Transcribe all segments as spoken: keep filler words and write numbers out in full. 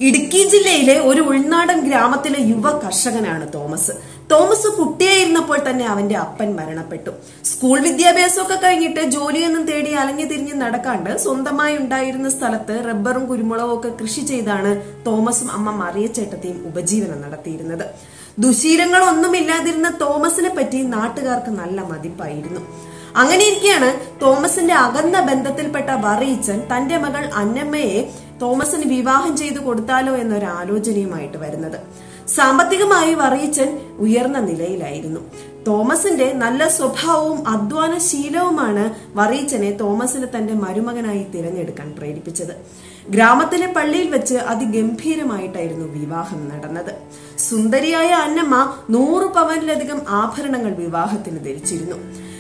ഇടുക്കി ജില്ലയിലെ ഒരു ഉൾനാടൻ ഗ്രാമത്തിലെ യുവ കർഷകനാണ് തോമസ്. തോമസ് കുട്ടിയായിരുന്നപ്പോൾ തന്നെ അവന്റെ അപ്പൻ മരണപ്പെട്ടു. സ്കൂൾ വിദ്യാഭ്യാസമൊക്കെ കഴിഞ്ഞിട്ട് ജോലിയൊന്നും തേടി അലഞ്ഞു തിരിഞ്ഞ് നടക്കാണ്ട് സ്വന്തമായി ഉണ്ടായിരുന്ന സ്ഥലത്ത് റബ്ബറും കുരുമുളകും ഒക്കെ കൃഷി ചെയ്താണ് തോമസും അമ്മ മറിയച്ചേട്ടത്തിയും ഉപജീവനം നടത്തിയിരുന്നത്. ദുശീലങ്ങളൊന്നുമില്ലാതിരുന്ന തോമസിനെ പറ്റി നാട്ടുകാർക്ക് നല്ല മതിപ്പായിരുന്നു. അങ്ങനെയിരിക്കെയാണ് തോമസിന്റെ അകന്ന ബന്ധത്തിൽപ്പെട്ട വറീച്ചൻ തന്റെ മകൾ അന്നമ്മയെ തോമസിന് വിവാഹം ചെയ്തു കൊടുത്താലോ എന്നൊരു ആലോചനയുമായിട്ട് വരുന്നത്. സാമ്പത്തികമായി വറീച്ചൻ ഉയർന്ന നിലയിലായിരുന്നു. തോമസിന്റെ നല്ല സ്വഭാവവും അധ്വാന ശീലവുമാണ് വറീച്ചനെ തോമസിന് തന്റെ മരുമകനായി തിരഞ്ഞെടുക്കാൻ പ്രേരിപ്പിച്ചത്. ഗ്രാമത്തിലെ പള്ളിയിൽ വെച്ച് അതിഗംഭീരമായിട്ടായിരുന്നു വിവാഹം നടന്നത്. സുന്ദരിയായ അന്നമ്മ നൂറു പവനിലധികം ആഭരണങ്ങൾ വിവാഹത്തിന് ധരിച്ചിരുന്നു.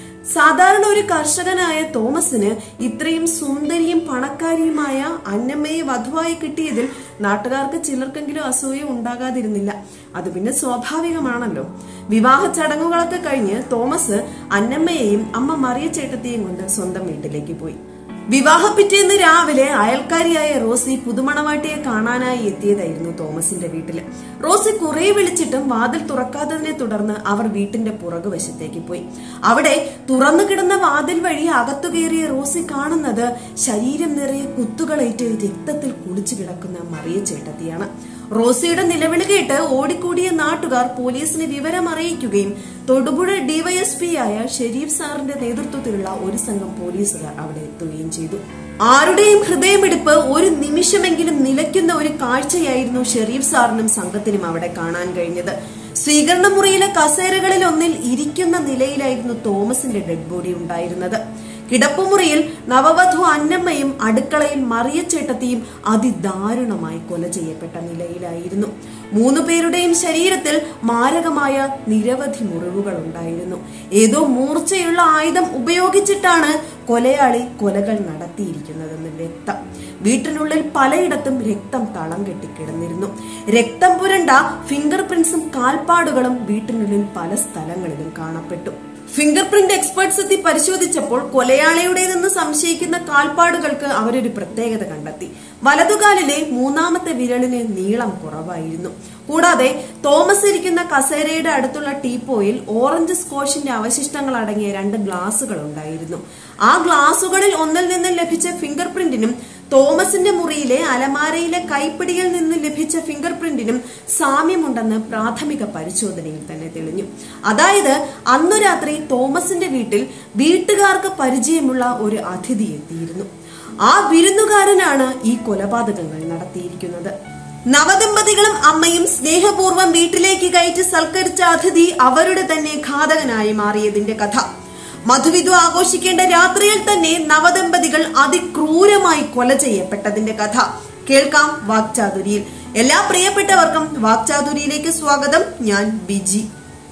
സാധാരണ ഒരു കർഷകനായ തോമസിന് ഇത്രയും സുന്ദരിയും പണക്കാരിയുമായ അന്നമ്മയെ വധുവായി കിട്ടിയതിൽ നാട്ടുകാർക്ക് ചിലർക്കെങ്കിലും അസൂയ ഉണ്ടാകാതിരുന്നില്ല. അത് പിന്നെ സ്വാഭാവികമാണല്ലോ. വിവാഹ ചടങ്ങുകളൊക്കെ കഴിഞ്ഞ് തോമസ് അന്നമ്മയെയും അമ്മ മറിയച്ചേട്ടത്തെയും കൊണ്ട് സ്വന്തം വീട്ടിലേക്ക് പോയി. വിവാഹ പിറ്റേന്ന് രാവിലെ അയൽക്കാരിയായ റോസി പുതുമണവാട്ടിയെ കാണാനായി എത്തിയതായിരുന്നു തോമസിന്റെ വീട്ടില്. റോസി കുറെ വിളിച്ചിട്ടും വാതിൽ തുറക്കാത്തതിനെ തുടർന്ന് അവർ വീട്ടിന്റെ പുറകുവശത്തേക്ക് പോയി. അവിടെ തുറന്നു കിടന്ന വാതിൽ വഴി അകത്തു കയറിയ റോസി കാണുന്നത് ശരീരം നിറയെ കുത്തുകളേറ്റ് രക്തത്തിൽ കുളിച്ചു കിടക്കുന്ന മറിയച്ചേട്ടത്തിയാണ്. റോസിയുടെ നിലവിളി കേട്ട് ഓടിക്കൂടിയ നാട്ടുകാർ പോലീസിനെ വിവരം അറിയിക്കുകയും തൊടുപുഴ ഡിവൈഎസ്പി ആയ ഷെരീഫ് സാറിന്റെ നേതൃത്വത്തിലുള്ള ഒരു സംഘം പോലീസുകാർ അവിടെ എത്തുകയും ചെയ്തു. ആരുടെയും ഹൃദയമിടിപ്പ് ഒരു നിമിഷമെങ്കിലും നിലയ്ക്കുന്ന ഒരു കാഴ്ചയായിരുന്നു ഷെരീഫ് സാറിനും സംഘത്തിനും അവിടെ കാണാൻ കഴിഞ്ഞത്. സ്വീകരണ മുറിയിലെ കസേരകളിൽ ഒന്നിൽ ഇരിക്കുന്ന നിലയിലായിരുന്നു തോമസിന്റെ ഡെഡ് ബോഡി ഉണ്ടായിരുന്നത്. കിടപ്പുമുറിയിൽ നവവധു അന്നമ്മയും അടുക്കളയിൽ മറിയച്ചേട്ടത്തിയും അതിദാരുണമായി കൊല ചെയ്യപ്പെട്ട നിലയിലായിരുന്നു. മൂന്നു പേരുടെയും ശരീരത്തിൽ മാരകമായ നിരവധി മുറിവുകൾ ഉണ്ടായിരുന്നു. ഏതോ മൂർച്ചയുള്ള ആയുധം ഉപയോഗിച്ചിട്ടാണ് കൊലയാളി കൊലകൾ നടത്തിയിരിക്കുന്നതെന്ന് വ്യക്തം. വീട്ടിനുള്ളിൽ പലയിടത്തും രക്തം തളം കെട്ടിക്കിടന്നിരുന്നു. രക്തം പുരണ്ട ഫിംഗർ പ്രിന്റ്സും കാൽപ്പാടുകളും വീട്ടിനുള്ളിൽ പല സ്ഥലങ്ങളിലും കാണപ്പെട്ടു. ഫിംഗർ പ്രിന്റ് എക്സ്പേർട്സ് എത്തി പരിശോധിച്ചപ്പോൾ കൊലയാളിയുടേതെന്ന് സംശയിക്കുന്ന കാൽപ്പാടുകൾക്ക് അവരൊരു പ്രത്യേകത കണ്ടെത്തി. വലതുകാലിലെ മൂന്നാമത്തെ വിരലിന് നീളം കുറവായിരുന്നു. കൂടാതെ തോമസ് ഇരിക്കുന്ന കസേരയുടെ അടുത്തുള്ള ടീപ്പോയിൽ ഓറഞ്ച് സ്കോഷിന്റെ അവശിഷ്ടങ്ങൾ അടങ്ങിയ രണ്ട് ഗ്ലാസുകൾ ഉണ്ടായിരുന്നു. ആ ഗ്ലാസുകളിൽ ഒന്നിൽ നിന്നും ലഭിച്ച ഫിംഗർ പ്രിന്റിനും തോമസിന്റെ മുറിയിലെ അലമാരയിലെ കൈപ്പിടിയിൽ നിന്ന് ലഭിച്ച ഫിംഗർ പ്രിന്റിനും സാമ്യമുണ്ടെന്ന് പ്രാഥമിക പരിശോധനയിൽ തന്നെ തെളിഞ്ഞു. അതായത് അന്നു രാത്രി തോമസിന്റെ വീട്ടിൽ വീട്ടുകാർക്ക് പരിചയമുള്ള ഒരു അതിഥി എത്തിയിരുന്നു. ആ വിരുന്നുകാരനാണ് ഈ കൊലപാതകങ്ങൾ നടത്തിയിരിക്കുന്നത്. നവദമ്പതികളും അമ്മയും സ്നേഹപൂർവ്വം വീട്ടിലേക്ക് കയറ്റി സൽക്കരിച്ച അതിഥി അവരുടെ തന്നെ ഘാതകനായി മാറിയതിന്റെ കഥ. മധുവിധു ആഘോഷിക്കേണ്ട രാത്രിയിൽ തന്നെ നവദമ്പതികൾ അതിക്രൂരമായി കൊല ചെയ്യപ്പെട്ടതിന്റെ കഥ കേൾക്കാം വാക്ചാതുരിയിൽ. എല്ലാ പ്രിയപ്പെട്ടവർക്കും വാക്ചാതുരിയിലേക്ക് സ്വാഗതം. ഞാൻ ബിജി.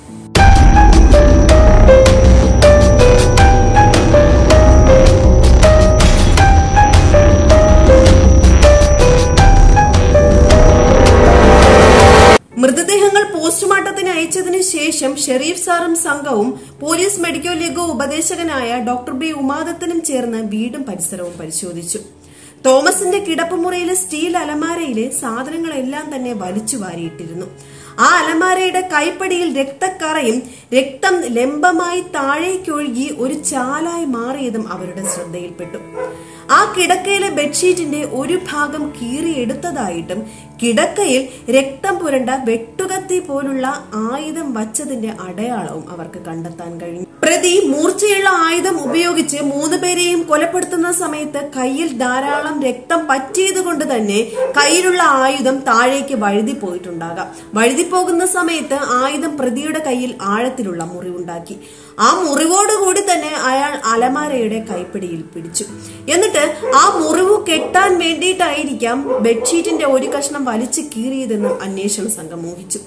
മൃതദേഹങ്ങൾ പോസ്റ്റ്മോർട്ടത്തിന് അയച്ചതിനു ശേഷം ഷെരീഫ് സാറും സംഘവും പോലീസ് മെഡിക്കൽ ലീഗ് ഉപദേശകനായ ഡോക്ടർ ബി ഉമാദത്തനും ചേർന്ന് വീടും പരിസരവും പരിശോധിച്ചു. തോമസിന്റെ കിടപ്പുമുറിയിലെ സ്റ്റീൽ അലമാരയിലെ സാധനങ്ങളെല്ലാം തന്നെ വലിച്ചു വാരിയിട്ടിരുന്നു. ആ അലമാരയുടെ കൈപ്പടിയിൽ രക്തക്കറയും രക്തം ലംബമായി താഴേക്കൊഴുകി ഒരു ചാലായി മാറിയതും അവരുടെ ശ്രദ്ധയിൽപ്പെട്ടു. ആ കിടക്കയിലെ ബെഡ്ഷീറ്റിന്റെ ഒരു ഭാഗം കീറിയെടുത്തതായിട്ടും കിടക്കയിൽ രക്തം പുരണ്ട വെട്ടുകത്തി പോലുള്ള ആയുധം വച്ചതിന്റെ അടയാളവും അവർക്ക് കണ്ടെത്താൻ കഴിഞ്ഞു. പ്രതി മൂർച്ചയുള്ള ആയുധം ഉപയോഗിച്ച് മൂന്ന് പേരെയും കൊലപ്പെടുത്തുന്ന സമയത്ത് കയ്യിൽ ധാരാളം രക്തം പറ്റിയതുകൊണ്ട് തന്നെ കയ്യിലുള്ള ആയുധം താഴേക്ക് വഴുതി പോയിട്ടുണ്ടാകാം. വഴുതി പോകുന്ന സമയത്ത് ആയുധം പ്രതിയുടെ കയ്യിൽ ആഴത്തിലുള്ള മുറിവുണ്ടാക്കി. ആ മുറിവോടുകൂടി തന്നെ അയാൾ അലമാരയുടെ കൈപ്പിടിയിൽ പിടിച്ചു. എന്നിട്ട് ആ മുറിവ് കെട്ടാൻ വേണ്ടിയിട്ടായിരിക്കാം ബെഡ്ഷീറ്റിന്റെ ഒരു കഷ്ണം വലിച്ചു കീറിയതെന്ന് അന്വേഷണ സംഘം ഊഹിച്ചു.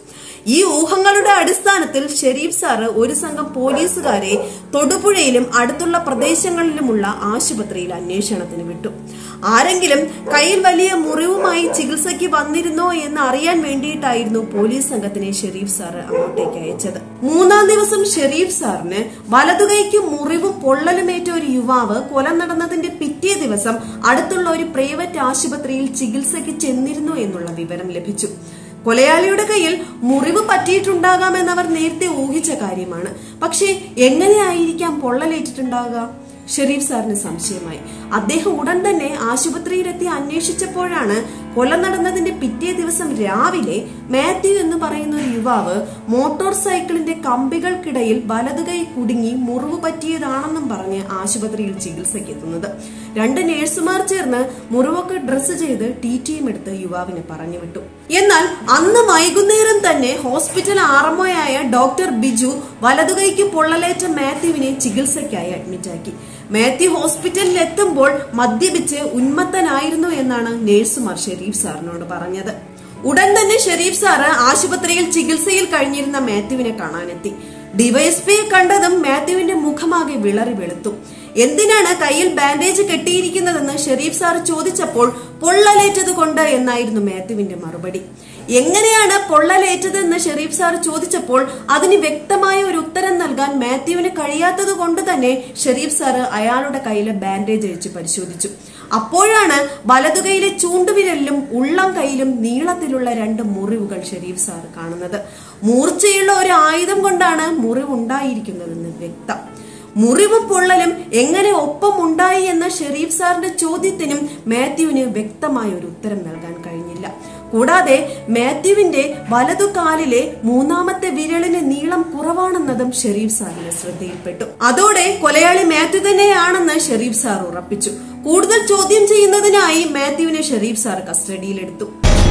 ഈ ഊഹങ്ങളുടെ അടിസ്ഥാനത്തിൽ ഷെരീഫ് സാറ് ഒരു സംഘം പോലീസുകാരെ തൊടുപുഴയിലും അടുത്തുള്ള പ്രദേശങ്ങളിലുമുള്ള ആശുപത്രിയിൽ അന്വേഷണത്തിന് വിട്ടു. ആരെങ്കിലും കയ്യിൽ വലിയ മുറിവുമായി ചികിത്സയ്ക്ക് വന്നിരുന്നോ എന്ന് അറിയാൻ വേണ്ടിയിട്ടായിരുന്നു പോലീസ് സംഘത്തിനെ ഷെരീഫ് സാറ് അങ്ങോട്ടേക്ക് അയച്ചത്. മൂന്നാം ദിവസം ഷെരീഫ് സാറിന് വലതുകൈക്ക് മുറിവും പൊള്ളലുമേറ്റ ഒരു യുവാവ് കൊല നടന്നതിന്റെ പിറ്റേ ദിവസം അടുത്തുള്ള ഒരു പ്രൈവറ്റ് ആശുപത്രിയിൽ ചികിത്സയ്ക്ക് ചെന്നിരുന്നു എന്നുള്ള വിവരം ലഭിച്ചു. കൊലയാളിയുടെ കയ്യിൽ മുറിവ് പറ്റിയിട്ടുണ്ടാകാമെന്നവർ നേരത്തെ ഊഹിച്ച കാര്യമാണ്. പക്ഷേ എങ്ങനെയായിരിക്കാം പൊള്ളലേറ്റിട്ടുണ്ടാകുക? ഷെരീഫ് സാറിന് സംശയമായി. അദ്ദേഹം ഉടൻ തന്നെ ആശുപത്രിയിലെത്തി അന്വേഷിച്ചപ്പോഴാണ് കൊല നടന്നതിന്റെ പിറ്റേ ദിവസം രാവിലെ മാത്യു എന്ന് പറയുന്ന ഒരു യുവാവ് മോട്ടോർ സൈക്കിളിന്റെ കമ്പികൾക്കിടയിൽ വലതുകൈ കുടുങ്ങി മുറിവ് പറ്റിയതാണെന്നും പറഞ്ഞ് ആശുപത്രിയിൽ ചികിത്സയ്ക്ക് എത്തുന്നത്. രണ്ട് നേഴ്സുമാർ ചേർന്ന് മുറിവൊക്കെ ഡ്രസ് ചെയ്ത് ടി ടിയും എടുത്ത് യുവാവിനെ പറഞ്ഞു വിട്ടു. എന്നാൽ അന്ന് വൈകുന്നേരം തന്നെ ഹോസ്പിറ്റൽ ആർഎംഒയായ ഡോക്ടർ ബിജു വലതുകൈക്ക് പൊള്ളലേറ്റ മാത്യുവിനെ ചികിത്സയ്ക്കായി അഡ്മിറ്റാക്കി. മാത്യു ഹോസ്പിറ്റലിൽ എത്തുമ്പോൾ മദ്യപിച്ച് ഉന്മത്തനായിരുന്നു എന്നാണ് നേഴ്സുമാർ ഷെരീഫ് സാറിനോട് പറഞ്ഞത്. ഉടൻ തന്നെ ഷെരീഫ് സാറ് ആശുപത്രിയിൽ ചികിത്സയിൽ കഴിഞ്ഞിരുന്ന മാത്യുവിനെ കാണാനെത്തി. ഡിവൈഎസ്പിയെ കണ്ടതും മാത്യുവിന്റെ മുഖമാകെ വിളറി വെളുത്തു. എന്തിനാണ് കയ്യിൽ ബാൻഡേജ് കെട്ടിയിരിക്കുന്നതെന്ന് ഷെരീഫ് സാർ ചോദിച്ചപ്പോൾ പൊള്ളലേറ്റത് കൊണ്ട് എന്നായിരുന്നു മാത്യുവിന്റെ മറുപടി. എങ്ങനെയാണ് പൊള്ളലേറ്റതെന്ന് ഷെരീഫ് സാർ ചോദിച്ചപ്പോൾ അതിന് വ്യക്തമായ ഒരു ഉത്തരം നൽകാൻ മാത്യുവിന് കഴിയാത്തത് കൊണ്ട് തന്നെ ഷെരീഫ് സാറ് അയാളുടെ കയ്യിലെ ബാൻഡേജ് അഴിച്ച് പരിശോധിച്ചു. അപ്പോഴാണ് വലതുകൈയിലെ ചൂണ്ടുവിരലിലും ഉള്ളം കൈയിലും നീളത്തിലുള്ള രണ്ട് മുറിവുകൾ ഷെരീഫ് സാർ കാണുന്നത്. മൂർച്ചയുള്ള ഒരു ആയുധം കൊണ്ടാണ് മുറിവുണ്ടായിരിക്കുന്നതെന്ന് വ്യക്തം. മുറിവും പൊള്ളലും എങ്ങനെ ഒപ്പം ഉണ്ടായി എന്ന ഷെരീഫ് സാറിന്റെ ചോദ്യത്തിനും മാത്യുവിന് വ്യക്തമായ ഒരു ഉത്തരം നൽകാൻ കഴിഞ്ഞില്ല. കൂടാതെ മാത്യുവിന്റെ വലതുകാലിലെ മൂന്നാമത്തെ വിരലിന് നീളം കുറവാണെന്നതും ഷെരീഫ് സാറിന് ശ്രദ്ധയിൽപ്പെട്ടു. അതോടെ കൊലയാളി മാത്യു തന്നെയാണെന്ന് ഷെരീഫ് സാർ ഉറപ്പിച്ചു. കൂടുതൽ ചോദ്യം ചെയ്യുന്നതിനായി മാത്യുവിനെ ഷെരീഫ് സാർ കസ്റ്റഡിയിലെടുത്തു.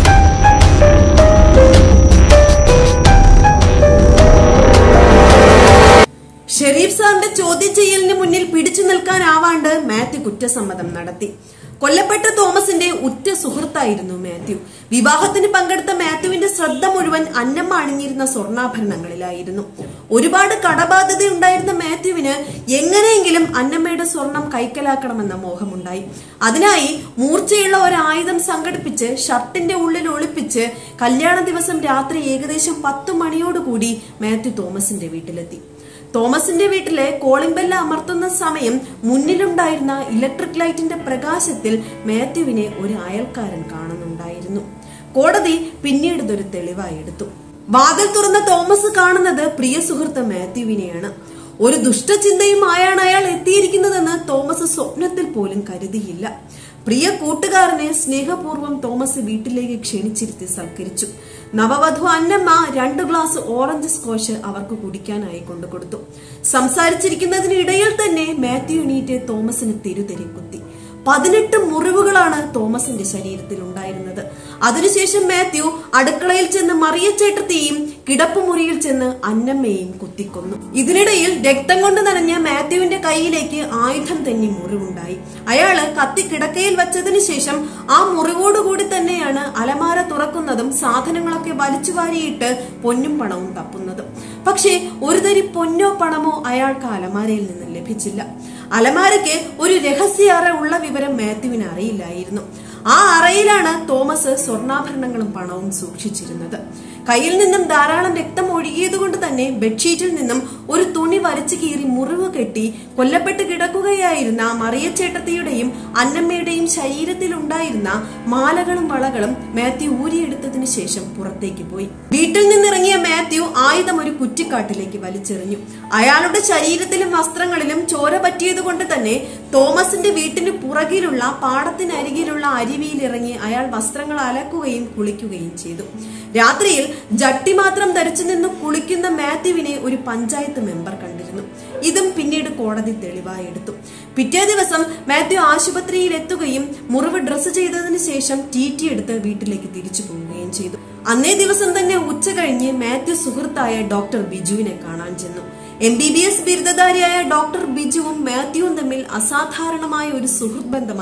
ഷെരീഫ് സാറിന്റെ ചോദ്യം ചെയ്യലിന് മുന്നിൽ പിടിച്ചു നിൽക്കാനാവാണ്ട് മാത്യു കുറ്റസമ്മതം നടത്തി. കൊല്ലപ്പെട്ട തോമസിന്റെ ഉറ്റ സുഹൃത്തായിരുന്നു മാത്യു. വിവാഹത്തിന് പങ്കെടുത്ത മാത്യുവിന്റെ ശ്രദ്ധ മുഴുവൻ അന്നമ്മ അണിഞ്ഞിരുന്ന സ്വർണ്ണാഭരണങ്ങളിലായിരുന്നു. ഒരുപാട് കടബാധ്യത ഉണ്ടായിരുന്ന മാത്യുവിന് എങ്ങനെയെങ്കിലും അന്നമ്മയുടെ സ്വർണം കൈക്കലാക്കണമെന്ന മോഹമുണ്ടായി. അതിനായി മൂർച്ചയുള്ള ഒരു ആയുധം സംഘടിപ്പിച്ച് ഷർട്ടിന്റെ ഉള്ളിൽ ഒളിപ്പിച്ച് കല്യാണ ദിവസം രാത്രി ഏകദേശം പത്തു മണിയോടുകൂടി മാത്യു തോമസിന്റെ വീട്ടിലെത്തി. തോമസിന്റെ വീട്ടിലെ കോളിംഗ് ബെല്ല് അമർത്തുന്ന സമയം മുന്നിലുണ്ടായിരുന്ന ഇലക്ട്രിക് ലൈറ്റിന്റെ പ്രകാശത്തിൽ മാത്യുവിനെ ഒരു അയൽക്കാരൻ കാണുന്നുണ്ടായിരുന്നു. കോടതി പിന്നീട് ഇതൊരു തെളിവായി എടുത്തു. വാതിൽ തുറന്ന തോമസ് കാണുന്നത് പ്രിയ സുഹൃത്ത് മാത്യുവിനെയാണ്. ഒരു ദുഷ്ടചിന്തയുമായാണ് അയാൾ എത്തിയിരിക്കുന്നതെന്ന് തോമസ് സ്വപ്നത്തിൽ പോലും കരുതിയില്ല. പ്രിയ കൂട്ടുകാരനെ സ്നേഹപൂർവ്വം തോമസ് വീട്ടിലേക്ക് ക്ഷണിച്ചിരുത്തി സൽക്കരിച്ചു. നവവധു അന്നമ്മ രണ്ടു ഗ്ലാസ് ഓറഞ്ച് സ്കോച്ച് അവർക്ക് കുടിക്കാനായി കൊണ്ടുകൊടുത്തു. സംസാരിച്ചിരിക്കുന്നതിനിടയിൽ തന്നെ മാത്യു എണീറ്റ് തോമസിന് തിരുതെരി കുത്തി. പതിനെട്ട് മുറിവുകളാണ് തോമസിന്റെ ശരീരത്തിൽ ഉണ്ടായിരുന്നത്. അതിനുശേഷം മാത്യു അടുക്കളയിൽ ചെന്ന് മറിയച്ചേട്ടത്തെയും കിടപ്പുമുറിയിൽ ചെന്ന് അന്നമ്മയെയും കുത്തിക്കൊന്നു. ഇതിനിടയിൽ രക്തം കൊണ്ട് നനഞ്ഞ മാത്യുവിന്റെ കൈയിലേക്ക് ആയുധം തന്നെ മുറിവുണ്ടായി. അയാള് കത്തി കിടക്കയിൽ വെച്ചതിനു ശേഷം ആ മുറിവോടുകൂടി തന്നെയാണ് അലമാര തുറക്കുന്നതും സാധനങ്ങളൊക്കെ വലിച്ചു വാരിയിട്ട് പൊന്നും പണവും തപ്പുന്നതും. പക്ഷേ ഒരു തരി പൊന്നോ പണമോ അയാൾക്ക് അലമാരയിൽ നിന്ന് ലഭിച്ചില്ല. അലമാരയ്ക്ക് ഒരു രഹസ്യ അറ ഉള്ള വിവരം മാത്യുവിന് അറിയില്ലായിരുന്നു. ആ അറയിലാണ് തോമസ് സ്വർണ്ണാഭരണങ്ങളും പണവും സൂക്ഷിച്ചിരുന്നത്. കയ്യിൽ നിന്നും ധാരാളം രക്തം ഒഴുകിയതുകൊണ്ട് തന്നെ ബെഡ്ഷീറ്റിൽ നിന്നും ഒരു തുണി വലിച്ചു കീറി മുറിവ് കെട്ടി കൊല്ലപ്പെട്ട് കിടക്കുകയായിരുന്ന മറിയച്ചേട്ടത്തിയുടെയും അന്നമ്മയുടെയും ശരീരത്തിൽ ഉണ്ടായിരുന്ന മാലകളും വളകളും മാത്യു ഊരിയെടുത്തതിനു ശേഷം പുറത്തേക്ക് പോയി. വീട്ടിൽ നിന്നിറങ്ങിയ മാത്യു ആയുധം ഒരു കുറ്റിക്കാട്ടിലേക്ക് വലിച്ചെറിഞ്ഞു. അയാളുടെ ശരീരത്തിലും വസ്ത്രങ്ങളിലും ചോര പറ്റിയതുകൊണ്ട് തന്നെ തോമസിന്റെ വീട്ടിന് പുറകിലുള്ള പാടത്തിനരികിലുള്ള അരുവിയിലിറങ്ങി അയാൾ വസ്ത്രങ്ങൾ അലക്കുകയും കുളിക്കുകയും ചെയ്തു. രാത്രിയിൽ ജട്ടി മാത്രം ധരിച്ചു നിന്ന് കുളിക്കുന്ന മാത്യുവിനെ ഒരു പഞ്ചായത്ത് മെമ്പർ കണ്ടിരുന്നു. ഇതും പിന്നീട് കോടതി തെളിവായി എടുത്തു. പിറ്റേ ദിവസം മാത്യു ആശുപത്രിയിൽ എത്തുകയും മുറിവ് ഡ്രസ് ചെയ്തതിനു ശേഷം ടി ടി എടുത്ത് വീട്ടിലേക്ക് തിരിച്ചു പോവുകയും ചെയ്തു. അന്നേ ദിവസം തന്നെ ഉച്ച കഴിഞ്ഞ് മാത്യു സുഹൃത്തായ ഡോക്ടർ ബിജുവിനെ കാണാൻ ചെന്നു. എം ബി ബി എസ് ബിരുദധാരിയായ ഡോക്ടർ ബിജുവും മാത്യുവും തമ്മിൽ അസാധാരണമായ ഒരു സുഹൃത്ത് ബന്ധമായിരുന്നു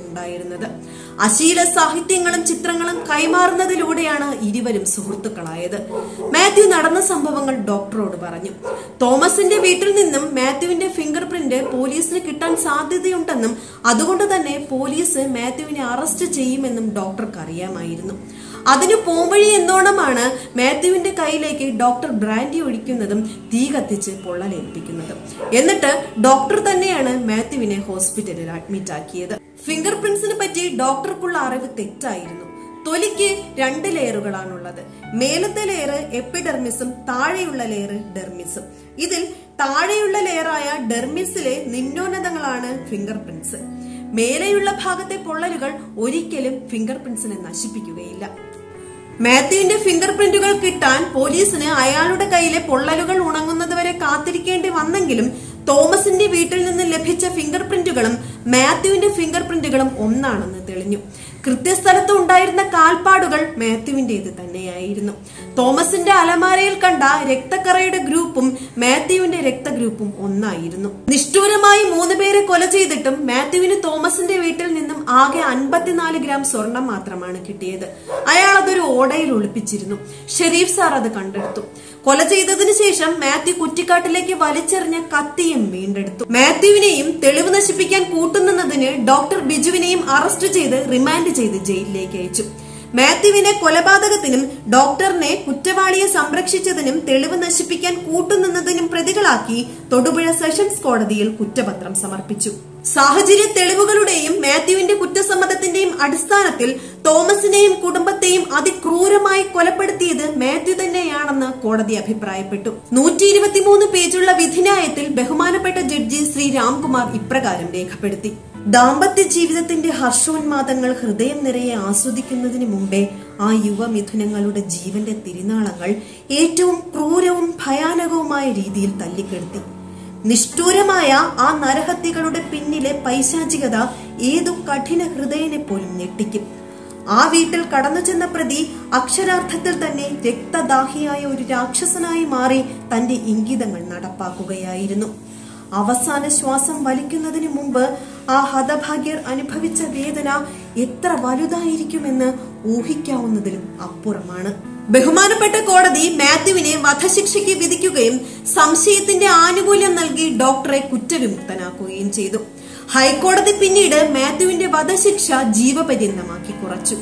ഉണ്ടായിരുന്നത്. അശ്ലീല സാഹിത്യങ്ങളും ചിത്രങ്ങളും കൈമാറുന്നതിലൂടെയാണ് ഇരുവരും സുഹൃത്തുക്കളായത്. മാത്യു നടന്ന സംഭവങ്ങൾ ഡോക്ടറോട് പറഞ്ഞു. തോമസിന്റെ വീട്ടിൽ നിന്നും മാത്യുവിന്റെ ഫിംഗർ പ്രിന്റ് പോലീസിന് കിട്ടാൻ സാധ്യതയുണ്ടെന്നും അതുകൊണ്ട് തന്നെ പോലീസ് മാത്യുവിനെ അറസ്റ്റ് ചെയ്യുമെന്നും ഡോക്ടർക്ക് അറിയാമായിരുന്നു. അതിന് പോംവഴി എന്നോണമാണ് മാത്യുവിന്റെ കയ്യിലേക്ക് ഡോക്ടർ ബ്രാൻഡി ഒഴിക്കുന്നതും തീ കത്തിച്ച് പൊള്ളലേൽപ്പിക്കുന്നതും. എന്നിട്ട് ഡോക്ടർ തന്നെയാണ് മാത്യുവിനെ ഹോസ്പിറ്റലിൽ അഡ്മിറ്റ് ആക്കിയത്. ഫിംഗർ പ്രിന്റ്സിനെ പറ്റി ഡോക്ടർക്കുള്ള അറിവ് തെറ്റായിരുന്നു. തൊലിക്ക് രണ്ട് ലെയറുകളാണുള്ളത്. മേലത്തെ ലെയർ എപ്പിഡെർമിസും താഴെയുള്ള ലെയർ ഡെർമിസും. ഇതിൽ താഴെയുള്ള ലെയറായ ഡെർമിസിലെ നിമ്നോന്നതങ്ങളാണ് ഫിംഗർ പ്രിന്റ്സ്. മേലെയുള്ള ഭാഗത്തെ പൊള്ളലുകൾ ഒരിക്കലും ഫിംഗർ പ്രിന്റ്സിനെ നശിപ്പിക്കുകയില്ല. മാത്യുവിന്റെ ഫിംഗർ പ്രിന്റുകൾ കിട്ടാൻ പോലീസിന് അയാളുടെ കയ്യിലെ പൊള്ളലുകൾ ഉണങ്ങുന്നതുവരെ കാത്തിരിക്കേണ്ടി വന്നെങ്കിലും തോമസിന്റെ വീട്ടിൽ നിന്ന് ലഭിച്ച ഫിംഗർ പ്രിന്റുകളും മാത്യുവിന്റെ ഫിംഗർ പ്രിന്റുകളും ഒന്നാണെന്ന് തെളിഞ്ഞു. കൃത്യസ്ഥലത്ത് ഉണ്ടായിരുന്ന കാൽപ്പാടുകൾ മാത്യുവിന്റേത് തന്നെയായിരുന്നു. തോമസിന്റെ അലമാരയിൽ കണ്ട രക്തക്കറയുടെ ഗ്രൂപ്പും മാത്യുവിന്റെ രക്തഗ്രൂപ്പും ഒന്നായിരുന്നു. നിഷ്ഠൂരമായി മൂന്ന് പേരെ കൊല ചെയ്തിട്ടും മാത്യുവിന് തോമസിന്റെ വീട്ടിൽ നിന്നും ആകെ അൻപത്തിനാല് ഗ്രാം സ്വർണം മാത്രമാണ് കിട്ടിയത്. അയാൾ അതൊരു ഓടയിൽ ഒളിപ്പിച്ചിരുന്നു. ഷെരീഫ് സാർ അത് കണ്ടെടുത്തു. കൊല ചെയ്തതിനു ശേഷം മാത്യു കുറ്റിക്കാട്ടിലേക്ക് വലിച്ചെറിഞ്ഞ കത്തിയും വീണ്ടെടുത്തു. മാത്യുവിനെയും തെളിവ് നശിപ്പിക്കാൻ കൂട്ടുനിന്നതിന് ഡോക്ടർ ബിജുവിനെയും അറസ്റ്റ് ചെയ്ത് റിമാൻഡ് ചെയ്ത് ജയിലിലേക്ക് അയച്ചു. മാത്യുവിനെ കൊലപാതകത്തിനും ഡോക്ടറിനെ കുറ്റവാളിയെ സംരക്ഷിച്ചതിനും തെളിവ് നശിപ്പിക്കാൻ കൂട്ടുനിന്നതിനും പ്രതികളാക്കി തൊടുപുഴ സെഷൻസ് കോടതിയിൽ കുറ്റപത്രം സമർപ്പിച്ചു. സാഹചര്യ തെളിവുകളുടെയും മാത്യുവിന്റെ കുറ്റസമ്മതത്തിന്റെയും അടിസ്ഥാനത്തിൽ തോമസിനെയും കുടുംബത്തെയും അതിക്രൂരമായി കൊലപ്പെടുത്തിയത് മാത്യു തന്നെയാണെന്ന് കോടതി അഭിപ്രായപ്പെട്ടു. നൂറ്റി ഇരുപത്തിമൂന്ന് പേജുള്ള വിധിന്യായത്തിൽ ബഹുമാനപ്പെട്ട ജഡ്ജി ശ്രീ രാംകുമാർ ഇപ്രകാരം രേഖപ്പെടുത്തി: ദാമ്പത്യ ജീവിതത്തിന്റെ ഹർഷോന്മാദങ്ങൾ ഹൃദയം നിറയെ ആസ്വദിക്കുന്നതിന് മുമ്പേ ആ യുവമിഥുനങ്ങളുടെ ജീവന്റെ തിരുനാളങ്ങൾ ഏറ്റവും ക്രൂരവും ഭയാനകവുമായ രീതിയിൽ തല്ലിക്കെടുത്തി. നിഷ്ഠൂരമായ ആ നരഹത്യകളുടെ പിന്നിലെ പൈശാചികത ഏതു കഠിന ഹൃദയനെ പോലും ഞെട്ടിക്കും. ആ വീട്ടിൽ കടന്നു ചെന്ന പ്രതി അക്ഷരാർത്ഥത്തിൽ തന്നെ രക്തദാഹിയായ ഒരു രാക്ഷസനായി മാറി തന്റെ ഇംഗിതങ്ങൾ നടപ്പാക്കുകയായിരുന്നു. അവസാന ശ്വാസം വലിക്കുന്നതിന് മുമ്പ് ആ ഹതഭാഗ്യർ അനുഭവിച്ച വേദന എത്ര വലുതായിരിക്കുമെന്ന് ഊഹിക്കാവുന്നതിലും അപ്പുറമാണ്. ബഹുമാനപ്പെട്ട കോടതി മാത്യുവിനെ വധശിക്ഷയ്ക്ക് വിധിക്കുകയും സംശയത്തിന്റെ ആനുകൂല്യം നൽകി ഡോക്ടറെ കുറ്റവിമുക്തനാക്കുകയും ചെയ്തു. ഹൈക്കോടതി പിന്നീട് മാത്യുവിന്റെ വധശിക്ഷ ജീവപര്യന്തമാക്കി കുറച്ചു.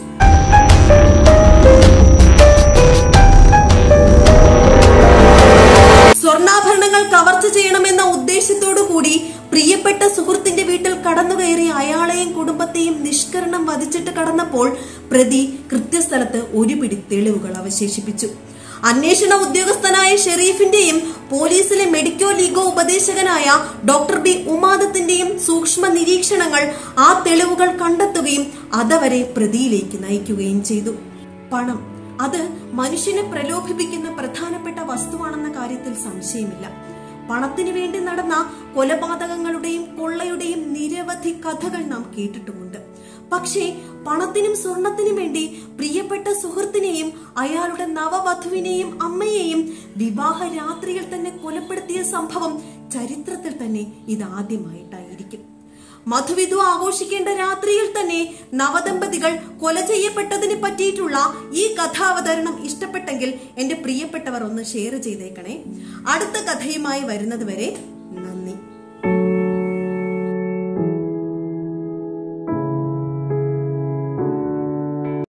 സ്വർണ്ണാഭരണങ്ങൾ കവർച്ച ചെയ്യണമെന്ന ഉദ്ദേശത്തോടു കൂടി പ്രിയപ്പെട്ട സുഹൃത്തിന്റെ വീട്ടിൽ കടന്നുകയറി അയാളെയും കുടുംബത്തെയും നിഷ്കരണം വധിച്ചിട്ട് കടന്നപ്പോൾ പ്രതി കൃത്യസ്ഥലത്ത് ഒരു പിടി തെളിവുകൾ അവശേഷിപ്പിച്ചു. അന്വേഷണ ഉദ്യോഗസ്ഥനായ ഷെരീഫിന്റെയും പോലീസിലെ മെഡിക്കോ ലീഗോ ഉപദേശകനായ ഡോക്ടർ ബി ഉമാദത്തിന്റെയും സൂക്ഷ്മ നിരീക്ഷണങ്ങൾ ആ തെളിവുകൾ കണ്ടെത്തുകയും അതവരെ പ്രതിയിലേക്ക് നയിക്കുകയും ചെയ്തു. പണം അത് മനുഷ്യനെ പ്രലോഭിപ്പിക്കുന്ന പ്രധാനപ്പെട്ട വസ്തുവാണെന്ന കാര്യത്തിൽ സംശയമില്ല. പണത്തിനു വേണ്ടി നടന്ന കൊലപാതകങ്ങളുടെയും കൊള്ളയുടെയും നിരവധി കഥകൾ നാം കേട്ടിട്ടുമുണ്ട്. പക്ഷേ പണത്തിനും സ്വർണത്തിനും വേണ്ടി പ്രിയപ്പെട്ട സുഹൃത്തിനെയും അയാളുടെ നവവധുവിനെയും അമ്മയെയും വിവാഹ രാത്രിയിൽ തന്നെ കൊലപ്പെടുത്തിയ സംഭവം ചരിത്രത്തിൽ തന്നെ ഇതാദ്യമായിട്ടായിരിക്കും. മധുവിധു ആഘോഷിക്കേണ്ട രാത്രിയിൽ തന്നെ നവദമ്പതികൾ കൊല ചെയ്യപ്പെട്ടതിനെ പറ്റിയിട്ടുള്ള ഈ കഥാവതരണം ഇഷ്ടപ്പെട്ടെങ്കിൽ എന്റെ പ്രിയപ്പെട്ടവർ ഒന്ന് ഷെയർ ചെയ്തേക്കണേ. അടുത്ത കഥയുമായി വരുന്നത് വരെ നന്ദി.